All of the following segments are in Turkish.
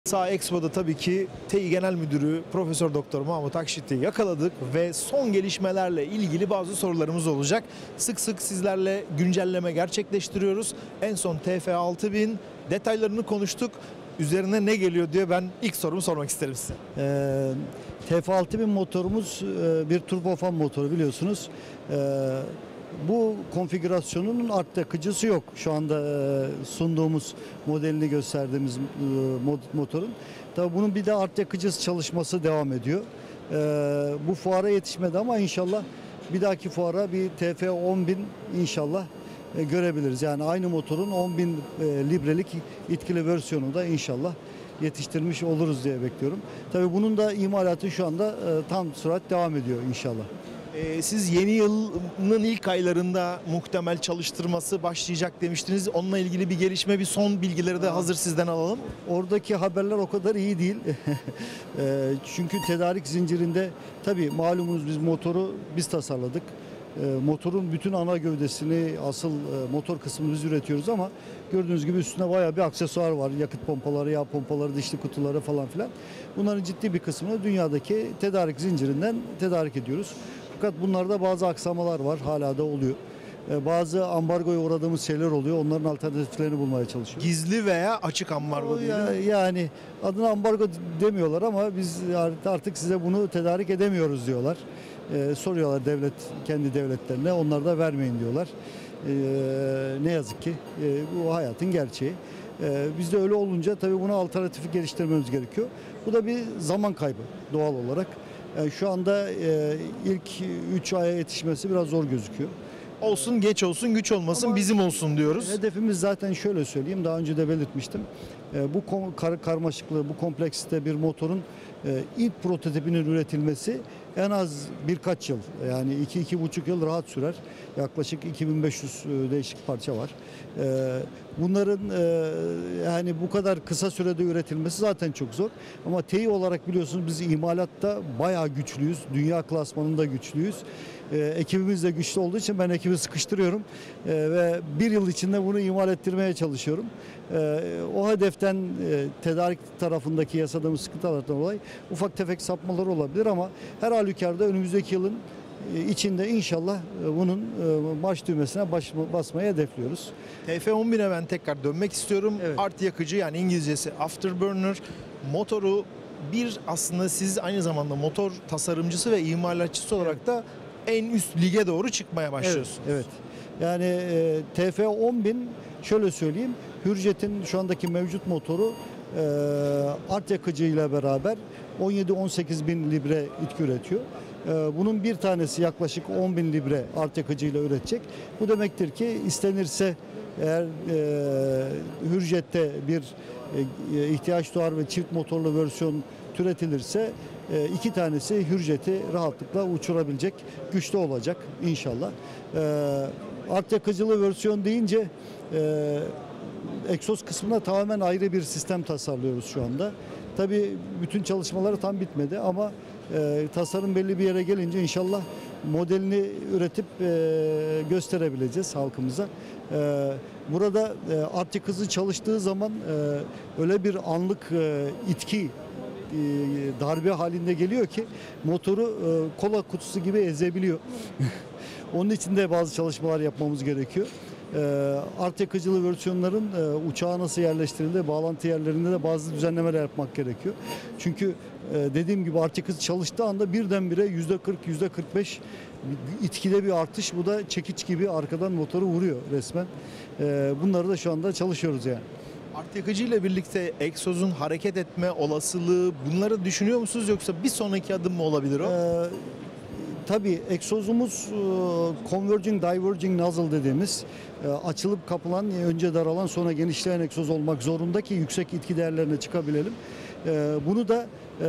Sağ Expo'da tabii ki Tİ Genel Müdürü Profesör Doktor Mahmut Akşit'i yakaladık ve son gelişmelerle ilgili bazı sorularımız olacak. Sık sık sizlerle güncelleme gerçekleştiriyoruz. En son TF6000 detaylarını konuştuk. Üzerine ne geliyor diye ben ilk sorumu sormak isterim size. TF6000 motorumuz bir turbofan motoru biliyorsunuz. Bu konfigürasyonun art yakıcısı yok. Şu anda sunduğumuz modelini gösterdiğimiz motorun. Tabii bunun bir de art yakıcısı çalışması devam ediyor. Bu fuara yetişmedi ama inşallah bir dahaki fuara bir TF10000 inşallah görebiliriz. Yani aynı motorun 10.000 librelik etkili versiyonu da inşallah yetiştirmiş oluruz diye bekliyorum. Tabii bunun da imalatı şu anda tam sürat devam ediyor inşallah. Siz yeni yılın ilk aylarında muhtemel çalıştırması başlayacak demiştiniz. Onunla ilgili bir gelişme, bir son bilgileri de hazır sizden alalım. Oradaki haberler o kadar iyi değil. Çünkü tedarik zincirinde tabii malumunuz biz motoru biz tasarladık. Motorun bütün ana gövdesini, asıl motor kısmını biz üretiyoruz ama gördüğünüz gibi üstünde bayağı bir aksesuar var. Yakıt pompaları, yağ pompaları, dişli kutuları falan filan. Bunların ciddi bir kısmını dünyadaki tedarik zincirinden tedarik ediyoruz. Fakat bunlarda bazı aksamalar var, hala da oluyor. Bazı ambargoya uğradığımız şeyler oluyor. Onların alternatiflerini bulmaya çalışıyoruz. Gizli veya açık ambargo değil mi? Yani adına ambargo demiyorlar ama biz artık size bunu tedarik edemiyoruz diyorlar. Soruyorlar kendi devletlerine. Onlar da vermeyin diyorlar. Ne yazık ki bu hayatın gerçeği. Bizde öyle olunca tabii buna alternatifi geliştirmemiz gerekiyor. Bu da bir zaman kaybı doğal olarak. Şu anda ilk 3 aya yetişmesi biraz zor gözüküyor. Olsun, geç olsun, güç olmasın, ama bizim olsun diyoruz. Hedefimiz zaten şöyle söyleyeyim, daha önce de belirtmiştim. Bu karmaşıklığı, bu kompleksite bir motorun ilk prototipinin üretilmesi en az birkaç yıl, yani 2-2,5 yıl rahat sürer. Yaklaşık 2500 değişik parça var. Bunların yani bu kadar kısa sürede üretilmesi zaten çok zor. Ama Tİ olarak biliyorsunuz biz imalatta bayağı güçlüyüz. Dünya klasmanında güçlüyüz. Ekibimiz de güçlü olduğu için ben ekibi sıkıştırıyorum ve bir yıl içinde bunu imal ettirmeye çalışıyorum. O hedeften tedarik tarafındaki yasadığımız sıkıntılardan dolayı ufak tefek sapmalar olabilir ama her halükarda önümüzdeki yılın içinde inşallah bunun baş düğmesine basmayı hedefliyoruz. TF10000'e ben tekrar dönmek istiyorum. Evet. Art yakıcı, yani İngilizcesi afterburner motoru, bir aslında siz aynı zamanda motor tasarımcısı ve imalatçısı olarak da en üst lige doğru çıkmaya başlıyorsunuz. Evet. Yani TF10000 şöyle söyleyeyim, Hürjet'in şu andaki mevcut motoru art yakıcıyla beraber 17-18 bin libre itki üretiyor. Bunun bir tanesi yaklaşık 10 bin libre art yakıcıyla üretecek. Bu demektir ki istenirse eğer Hürjet'te bir ihtiyaç doğar ve çift motorlu versiyon türetilirse iki tanesi Hürjet'i rahatlıkla uçurabilecek güçte olacak inşallah. Art yakıcılı versiyon deyince egzoz kısmına tamamen ayrı bir sistem tasarlıyoruz şu anda. Tabii bütün çalışmaları tam bitmedi ama tasarım belli bir yere gelince inşallah modelini üretip gösterebileceğiz halkımıza. Burada art yakıcı çalıştığı zaman öyle bir anlık itki darbe halinde geliyor ki motoru kola kutusu gibi ezebiliyor. Onun için de bazı çalışmalar yapmamız gerekiyor. Art yakıcılı versiyonların uçağa nasıl yerleştirildiği, bağlantı yerlerinde de bazı düzenlemeler yapmak gerekiyor. Çünkü dediğim gibi art yakıcı çalıştığı anda birdenbire %40, %45 itkide bir artış. Bu da çekiç gibi arkadan motoru vuruyor resmen. Bunları da şu anda çalışıyoruz yani. Art yakıcı ile birlikte egzozun hareket etme olasılığı, bunları düşünüyor musunuz yoksa bir sonraki adım mı olabilir o? Tabii egzozumuz converging diverging nozzle dediğimiz açılıp kapılan, önce daralan sonra genişleyen egzoz olmak zorunda ki yüksek itki değerlerine çıkabilelim. Bunu da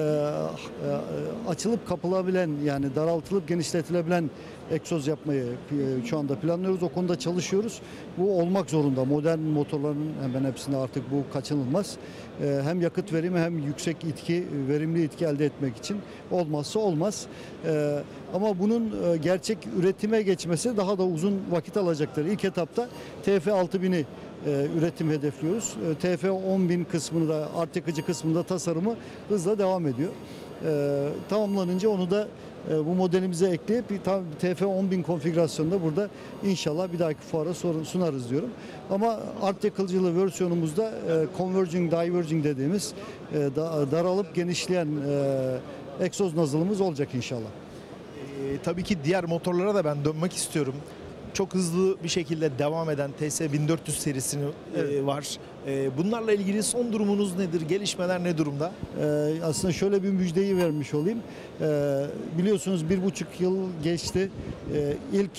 açılıp kapılabilen, yani daraltılıp genişletilebilen egzoz yapmayı şu anda planlıyoruz. O konuda çalışıyoruz. Bu olmak zorunda. Modern motorların hemen hepsinde artık bu kaçınılmaz. Hem yakıt verimi hem yüksek itki, verimli itki elde etmek için olmazsa olmaz. Ama bunun gerçek üretime geçmesi daha da uzun vakit alacaktır. İlk etapta TF6000'i üretim hedefliyoruz. TF 10.000 kısmını da art yakıcı kısmında tasarımı hızla devam ediyor. Tamamlanınca onu da bu modelimize ekleyip bir TF 10.000 konfigürasyonunda burada inşallah bir dahaki fuara sunarız diyorum. Ama art yakıcılı versiyonumuzda converging diverging dediğimiz daralıp genişleyen egzoz nozzle'ımız olacak inşallah. Tabii ki diğer motorlara da ben dönmek istiyorum. Çok hızlı bir şekilde devam eden TS 1400 serisini var. Bunlarla ilgili son durumunuz nedir? Gelişmeler ne durumda? Aslında şöyle bir müjdeyi vermiş olayım. Biliyorsunuz 1,5 yıl geçti. İlk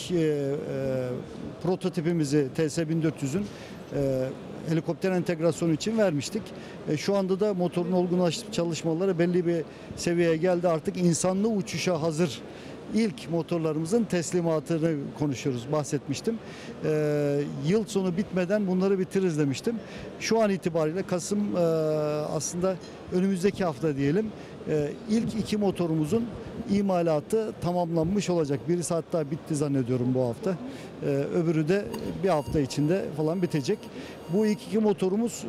prototipimizi TS 1400'ün helikopter entegrasyonu için vermiştik. Şu anda da motorun olgunlaştırma çalışmaları belli bir seviyeye geldi. Artık insanlı uçuşa hazır İlk motorlarımızın teslimatını konuşuyoruz, bahsetmiştim. Yıl sonu bitmeden bunları bitiririz demiştim. Şu an itibariyle Kasım aslında önümüzdeki hafta diyelim. İlk iki motorumuzun imalatı tamamlanmış olacak. Birisi hatta bitti zannediyorum bu hafta. Öbürü de bir hafta içinde falan bitecek. Bu ilk iki motorumuz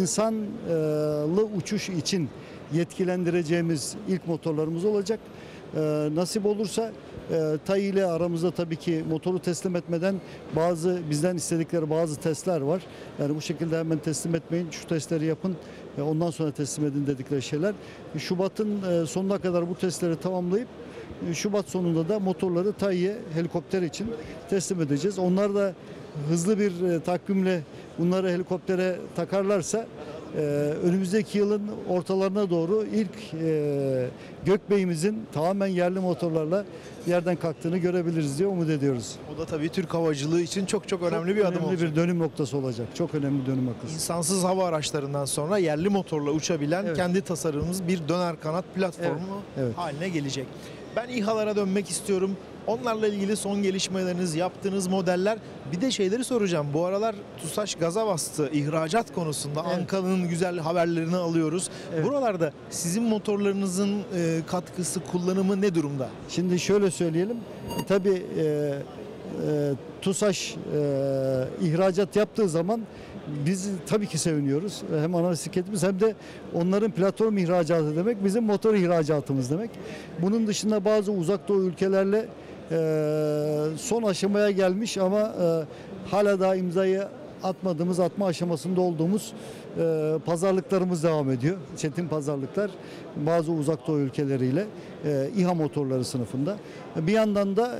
insanlı uçuş için yetkilendireceğimiz ilk motorlarımız olacak. Nasip olursa TAI ile aramızda tabii ki motoru teslim etmeden bizden istedikleri bazı testler var. Yani bu şekilde hemen teslim etmeyin, şu testleri yapın, ondan sonra teslim edin dedikleri şeyler. Şubat'ın sonuna kadar bu testleri tamamlayıp Şubat sonunda da motorları TAI'ye helikopter için teslim edeceğiz. Onlar da hızlı bir takvimle bunları helikoptere takarlarsa önümüzdeki yılın ortalarına doğru ilk Gökbey'imizin tamamen yerli motorlarla yerden kalktığını görebiliriz diye umut ediyoruz. O da tabii Türk havacılığı için çok önemli bir adım olacak. Önemli bir dönüm noktası olacak. Çok önemli bir dönüm noktası. İnsansız hava araçlarından sonra yerli motorla uçabilen kendi tasarımımız bir döner kanat platformu haline gelecek. Ben İHA'lara dönmek istiyorum. Onlarla ilgili son gelişmeleriniz, yaptığınız modeller. Bir de şeyleri soracağım. Bu aralar TUSAŞ gaza bastı ihracat konusunda. Ankara'nın güzel haberlerini alıyoruz. Buralarda sizin motorlarınızın katkısı, kullanımı ne durumda? Şimdi şöyle söyleyelim. Tabii TUSAŞ ihracat yaptığı zaman biz tabii ki seviniyoruz. Hem ana şirketimiz hem de onların platform ihracatı demek, bizim motor ihracatımız demek. Bunun dışında bazı uzak doğu ülkelerle son aşamaya gelmiş ama hala daha imzayı atma aşamasında olduğumuz pazarlıklarımız devam ediyor. Çetin pazarlıklar bazı uzak doğu ülkeleriyle İHA motorları sınıfında. Bir yandan da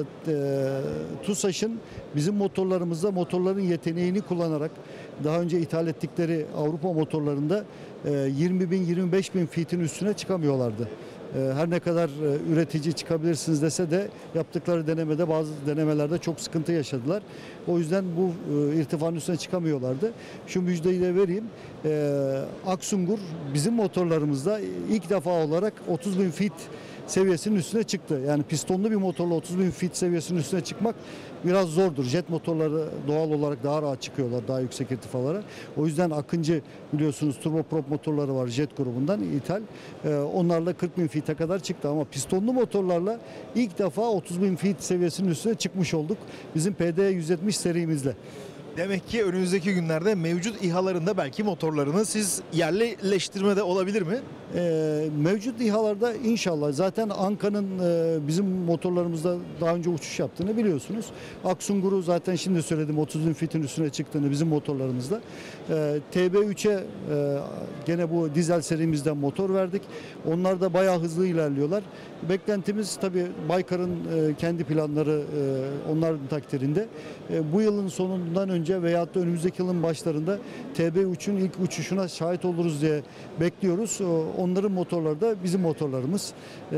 TUSAŞ'ın bizim motorlarımızda motorların yeteneğini kullanarak daha önce ithal ettikleri Avrupa motorlarında 20.000-25.000 feet'in üstüne çıkamıyorlardı. Her ne kadar üretici çıkabilirsiniz dese de yaptıkları bazı denemelerde çok sıkıntı yaşadılar. O yüzden bu irtifanın üstüne çıkamıyorlardı. Şu müjdeyi de vereyim. Aksungur bizim motorlarımızda ilk defa olarak 30.000 feet seviyesinin üstüne çıktı. Yani pistonlu bir motorla 30.000 feet seviyesinin üstüne çıkmak biraz zordur. Jet motorları doğal olarak daha rahat çıkıyorlar daha yüksek irtifalara. O yüzden Akıncı biliyorsunuz turboprop motorları var jet grubundan ithal. Onlarla 40.000 feet'e kadar çıktı ama pistonlu motorlarla ilk defa 30.000 feet seviyesinin üstüne çıkmış olduk. Bizim PD 170 serimizle. Demek ki önümüzdeki günlerde mevcut İHA'larında belki motorlarını siz yerleştirmede olabilir mi? Mevcut İHA'larda inşallah zaten Anka'nın bizim motorlarımızda daha önce uçuş yaptığını biliyorsunuz. Aksungur'u zaten şimdi söyledim 30.000 feet'in üstüne çıktığını bizim motorlarımızda. TB3'e gene bu dizel serimizden motor verdik. Onlar da bayağı hızlı ilerliyorlar. Beklentimiz tabii Baykar'ın kendi planları onların takdirinde. Bu yılın sonundan önce veyahut da önümüzdeki yılın başlarında TB3'ün ilk uçuşuna şahit oluruz diye bekliyoruz. Onların motorları da bizim motorlarımız.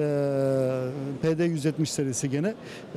PD 170 serisi gene.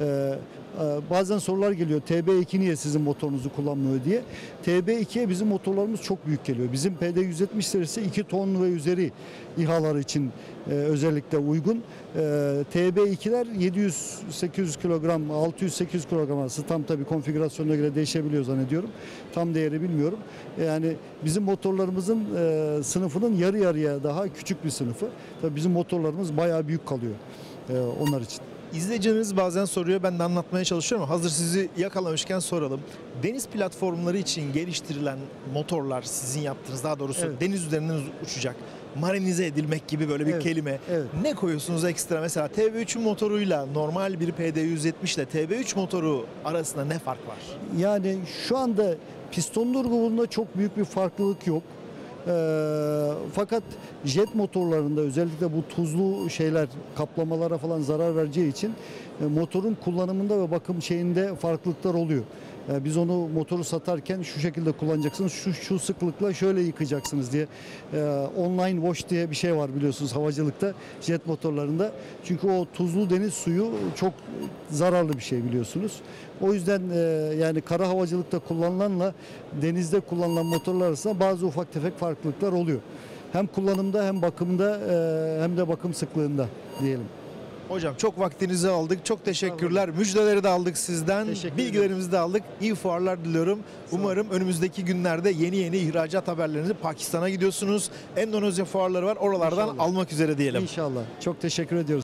Bazen sorular geliyor. TB2 niye sizin motorunuzu kullanmıyor diye. TB2'ye bizim motorlarımız çok büyük geliyor. Bizim PD 170 serisi 2 ton ve üzeri İHA'lar için özellikle uygun. TB2'ler 700-800 kilogram, 600-800 kilogram arası tam tabii konfigürasyonuna göre değişebiliyor zannediyorum. Tam değeri bilmiyorum. Yani bizim motorlarımızın sınıfının yarı yarıya daha küçük bir sınıfı. Tabii bizim motorlarımız bayağı büyük kalıyor onlar için. İzleyicilerimiz bazen soruyor, ben de anlatmaya çalışıyorum ama hazır sizi yakalamışken soralım. Deniz platformları için geliştirilen motorlar sizin yaptığınız, daha doğrusu Evet. deniz üzerinden uçacak, marinize edilmek gibi böyle bir Evet, kelime. evet. Ne koyuyorsunuz ekstra? Mesela TB3'ün motoruyla normal bir PD170 ile TB3 motoru arasında ne fark var? Yani şu anda pistonlu grubunda çok büyük bir farklılık yok. Fakat jet motorlarında özellikle bu tuzlu şeyler kaplamalara falan zarar vereceği için motorun kullanımında ve bakım şeyinde farklılıklar oluyor. Biz onu motoru satarken şu şekilde kullanacaksınız, şu sıklıkla şöyle yıkacaksınız diye online wash diye bir şey var biliyorsunuz havacılıkta, jet motorlarında. Çünkü o tuzlu deniz suyu çok zararlı bir şey biliyorsunuz. O yüzden yani kara havacılıkta kullanılanla denizde kullanılan motorlar arasında bazı ufak tefek farklılıklar oluyor. Hem kullanımda hem bakımda hem de bakım sıklığında diyelim. Hocam çok vaktinizi aldık. Çok teşekkürler. Müjdeleri de aldık sizden. Teşekkür Bilgilerimizi de aldık. İyi fuarlar diliyorum. Umarım önümüzdeki günlerde yeni ihracat haberlerinizi Pakistan'a gidiyorsunuz. Endonezya fuarları var. Oralardan İnşallah. almak üzere diyelim. İnşallah. Çok teşekkür ediyoruz.